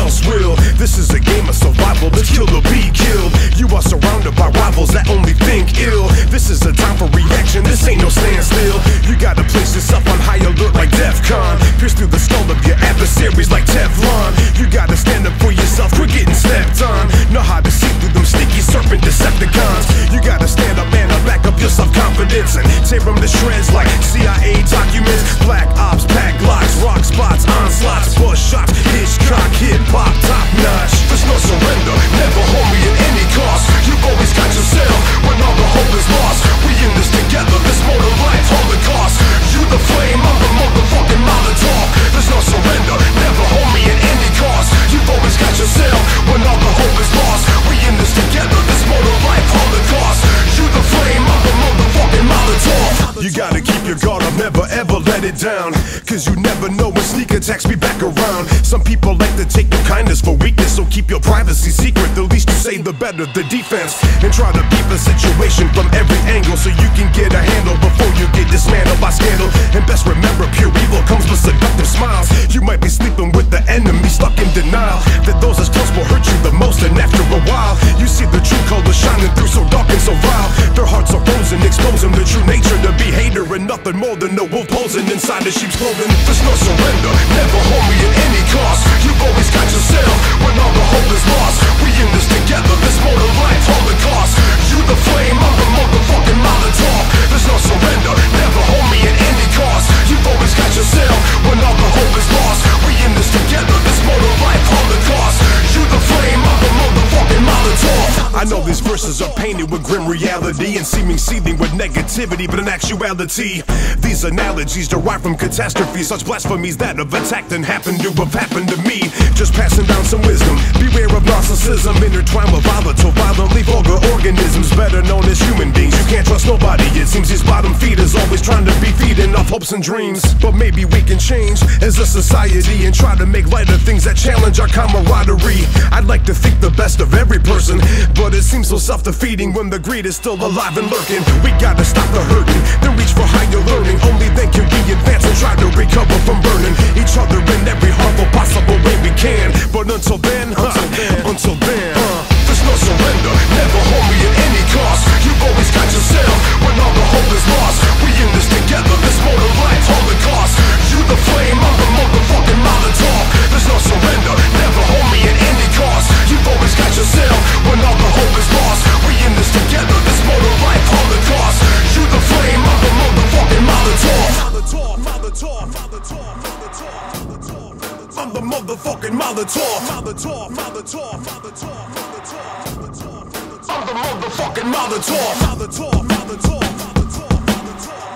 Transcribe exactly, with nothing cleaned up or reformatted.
else will. This is a game of survival, let's kill or be killed. You are surrounded by rivals that only think ill. This is a time for reaction, this ain't no standstill. You gotta place yourself on high alert like DEFCON. Pierce through the skull of your adversaries like Teflon. You gotta stand up for yourself, quit getting stepped on. Know how to see through them sticky serpent Decepticons. You gotta stand up, man, up, back up your self-confidence and tear them to shreds like C I A documents. Black ops, pack locks, rock spots, onslaughts, bush shots, Hitchcock, hip-hop, top-notch. There's no surrender, never homie at any cost. You've always got yourself when all the hope is lost. We in this together, this motor life, holocaust. You the flame, I'm the motherfucking Molotov. There's no surrender, never homie at any cost. You've always got yourself when all the hope is lost. We in this together, this motor life, holocaust. You the flame, I'm the motherfucking Molotov. You gotta keep your guard up, never ever let it down. Cause you never know when sneak attacks be back around. Some people like to take your kindness for weakness, so keep your privacy secret. The least you say, the better the defense. And try to peep a situation from every angle, so you can get a handle before you get dismantled by scandal. And best remember, pure evil comes with seductive smiles. You might be sleeping with the enemy, stuck in denial that those as close will hurt you the most. And after a while, you see the true color shining through, so dark and so vile. Their hearts are frozen, exposing the true nature to be hater and nothing more than a wolf posing inside a sheep's clothing. There's no surrender, never homie at any cost. You've always got yourself when all the hope is lost. We in this together, this motor life, holocaust. You the flame, I'm the motherfucking Molotov. There's no surrender, never homie at any cost. You've always got yourself when all the hope is lost. We in this together, this motor life, holocaust. You the flame, I'm the motherfucking Molotov. I know these verses are painted with grim reality and seeming seething with negativity, but in actuality, these analogies derive from catastrophes, such blasphemies that have attacked and happened to have happened to me. Just passing down some wisdom. Beware of narcissism, intertwined with volatile, violently vulgar organisms, better known as human beings. You can't trust nobody, it seems these bottom feeders always trying to be feeding off hopes and dreams. But maybe we can change as a society and try to make light of things that challenge our camaraderie. I'd like to think the best of every person, but it seems so self-defeating when the greed is still alive and lurking. We gotta stop the hurting, then reach for higher learning. Only then can we advance and try to recover from burning each other in every harmful possible way we can. But until then, huh, until then, until then huh, there's no surrender, never homie at any cost. You've always got yourself when all the hope is lost. We in this together, this motor life, holocaust. You the flame, I'm the motherfucking Molotov. There's no surrender, never homie at any cost. You've always got yourself when all the hope is lost. We in this together, this motor life, holocaust. You the flame, I'm the motherfucking Molotov. I'm the motherfucking Molotov. Molotov, Molotov, Molotov, Molotov. I'm the motherfucking Molotov. Molotov, Molotov, Molotov, Molotov.